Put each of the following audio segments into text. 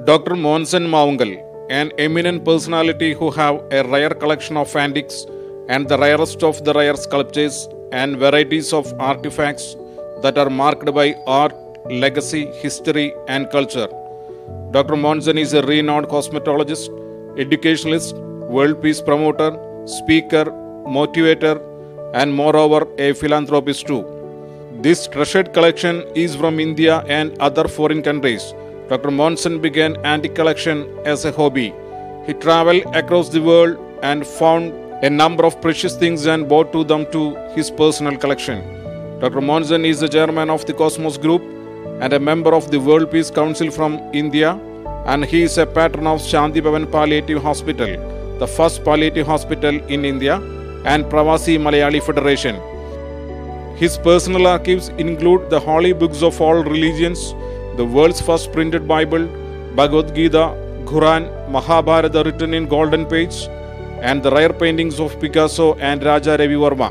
Dr. Monson Maungal, an eminent personality who have a rare collection of antiques and the rarest of the rare sculptures and varieties of artifacts that are marked by art, legacy, history, and culture. Dr. Monson is a renowned cosmetologist, educationalist, world peace promoter, speaker, motivator, and moreover a philanthropist too. This treasured collection is from India and other foreign countries. Dr. Monson began antique collection as a hobby. He traveled across the world and found a number of precious things and brought them to his personal collection. Dr. Monson is the chairman of the Cosmos Group and a member of the World Peace Council from India, and he is a patron of Shanti Bhavan Palliative Hospital, the first palliative hospital in India, and Pravasi Malayali Federation. His personal archives include the holy books of all religions, the world's first printed Bible, Bhagavad Gita, Quran, Mahabharata written in golden page, and the rare paintings of Picasso and Raja Ravi Verma.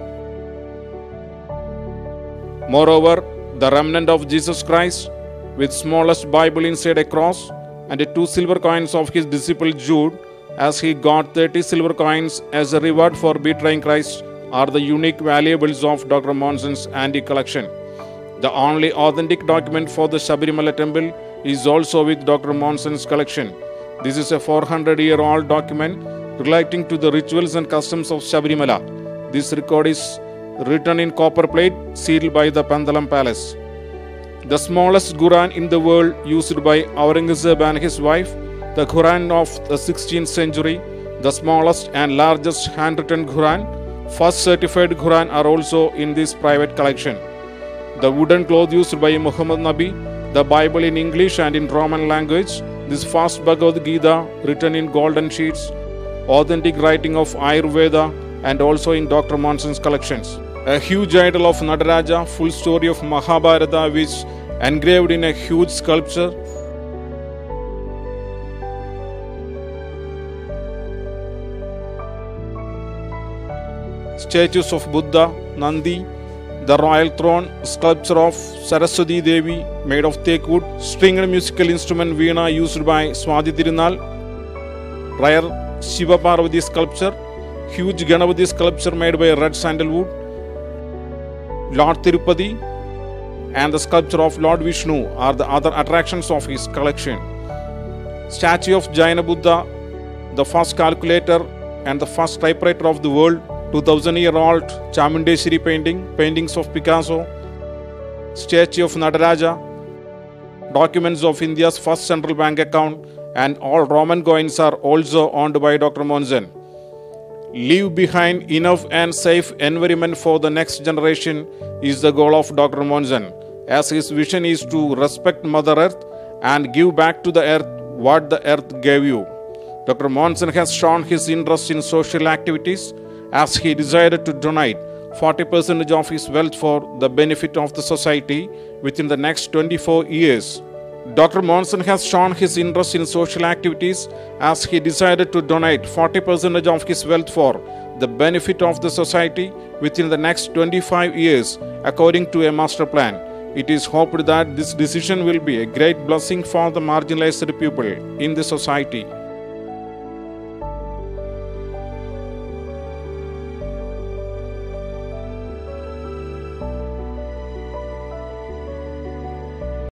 Moreover, the remnant of Jesus Christ, with smallest Bible inside a cross, and 2 silver coins of his disciple Jude, as he got 30 silver coins as a reward for betraying Christ, are the unique valuables of Dr. Monson's antique collection. The only authentic document for the Sabarimala temple is also with Dr. Monson's collection. This is a 400-year-old document relating to the rituals and customs of Sabarimala. This record is written in copper plate, sealed by the Pandalam Palace. The smallest Quran in the world used by Aurangzeb and his wife, the Quran of the 16th century, the smallest and largest handwritten Quran, first certified Quran are also in this private collection. The wooden cloth used by Muhammad Nabi, the Bible in English and in Roman language, this first Bhagavad Gita written in golden sheets, authentic writing of Ayurveda, and also in Dr. Monson's collections. A huge idol of Nataraja, full story of Mahabharata, which engraved in a huge sculpture. Statues of Buddha, Nandi, the royal throne, sculpture of Saraswati Devi made of teak wood, stringed musical instrument Veena used by Swati Tirunal, rare Shiva Parvati sculpture, huge Ganapati sculpture made by red sandalwood, Lord Tirupati, and the sculpture of Lord Vishnu are the other attractions of his collection. Statue of Jaina Buddha, the first calculator and the first typewriter of the world, 2000-year-old Chamundeshwari painting, paintings of Picasso, statue of Nataraja, documents of India's first central bank account, and all Roman coins are also owned by Dr. Monson. Leave behind enough and safe environment for the next generation is the goal of Dr. Monson, as his vision is to respect Mother Earth and give back to the earth what the earth gave you. Dr. Monson has shown his interest in social activities, as he decided to donate 40% of his wealth for the benefit of the society within the next 24 years. Dr. Monson has shown his interest in social activities, as he decided to donate 40% of his wealth for the benefit of the society within the next 25 years, according to a master plan. It is hoped that this decision will be a great blessing for the marginalized people in the society.